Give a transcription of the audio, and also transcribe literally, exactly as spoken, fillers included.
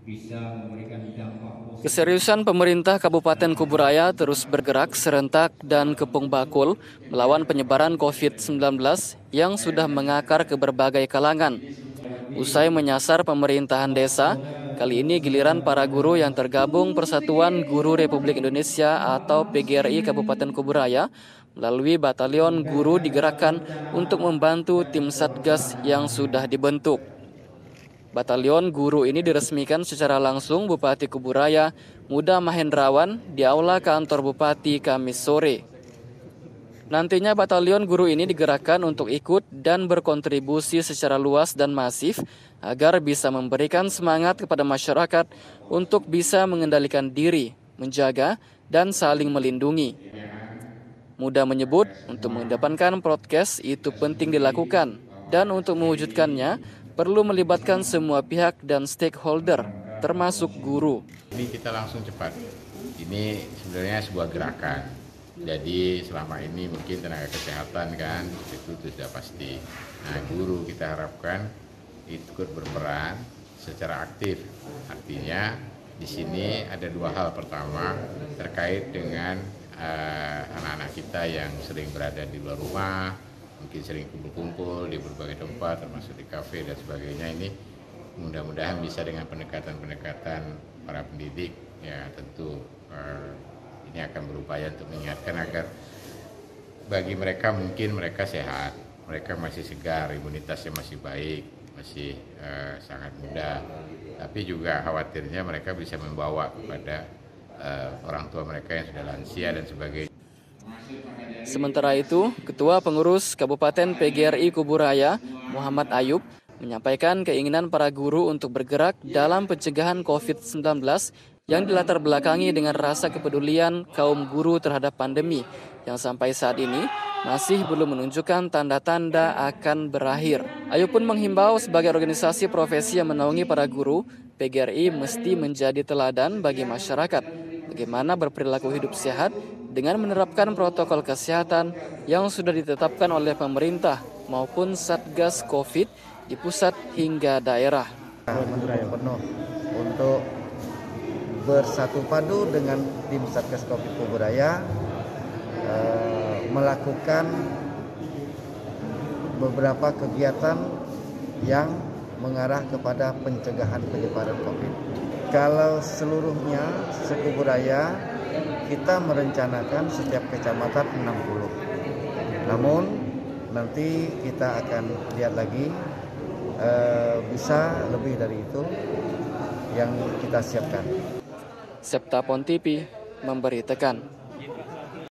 Keseriusan pemerintah Kabupaten Kuburaya terus bergerak serentak dan kepung bakul melawan penyebaran covid sembilan belas yang sudah mengakar ke berbagai kalangan. Usai menyasar pemerintahan desa, kali ini giliran para guru yang tergabung Persatuan Guru Republik Indonesia atau P G R I Kabupaten Kuburaya melalui Batalion Guru digerakkan untuk membantu tim Satgas yang sudah dibentuk. Batalion Guru ini diresmikan secara langsung Bupati Kuburaya Muda Mahendrawan di Aula Kantor Bupati Kamis sore. Nantinya Batalion Guru ini digerakkan untuk ikut dan berkontribusi secara luas dan masif agar bisa memberikan semangat kepada masyarakat untuk bisa mengendalikan diri, menjaga, dan saling melindungi. Muda menyebut untuk mengedepankan prokes itu penting dilakukan dan untuk mewujudkannya perlu melibatkan semua pihak dan stakeholder, termasuk guru. Ini kita langsung cepat. Ini sebenarnya sebuah gerakan. Jadi selama ini mungkin tenaga kesehatan kan itu sudah pasti. Nah, guru kita harapkan ikut berperan secara aktif. Artinya di sini ada dua hal. Pertama terkait dengan uh, anak-anak kita yang sering berada di luar rumah, mungkin sering kumpul-kumpul di berbagai tempat, termasuk di kafe dan sebagainya. Ini mudah-mudahan bisa dengan pendekatan-pendekatan para pendidik, ya tentu uh, ini akan berupaya untuk mengingatkan agar bagi mereka mungkin mereka sehat, mereka masih segar, imunitasnya masih baik, masih uh, sangat muda. Tapi juga khawatirnya mereka bisa membawa kepada uh, orang tua mereka yang sudah lansia dan sebagainya. Sementara itu, Ketua Pengurus Kabupaten P G R I Kuburaya, Muhammad Ayub, menyampaikan keinginan para guru untuk bergerak dalam pencegahan covid sembilan belas yang dilatar belakangi dengan rasa kepedulian kaum guru terhadap pandemi yang sampai saat ini masih belum menunjukkan tanda-tanda akan berakhir. Ayub pun menghimbau sebagai organisasi profesi yang menaungi para guru, P G R I mesti menjadi teladan bagi masyarakat bagaimana berperilaku hidup sehat dengan menerapkan protokol kesehatan yang sudah ditetapkan oleh pemerintah maupun Satgas Covid di pusat hingga daerah. Penuh untuk bersatu padu dengan tim Satgas Covid Kuburaya eh, melakukan beberapa kegiatan yang mengarah kepada pencegahan penyebaran Covid. Kalau seluruhnya se-Kuburaya kita merencanakan setiap kecamatan enam puluh. Namun nanti kita akan lihat lagi eh, bisa lebih dari itu yang kita siapkan. Septa Pon T V memberitakan.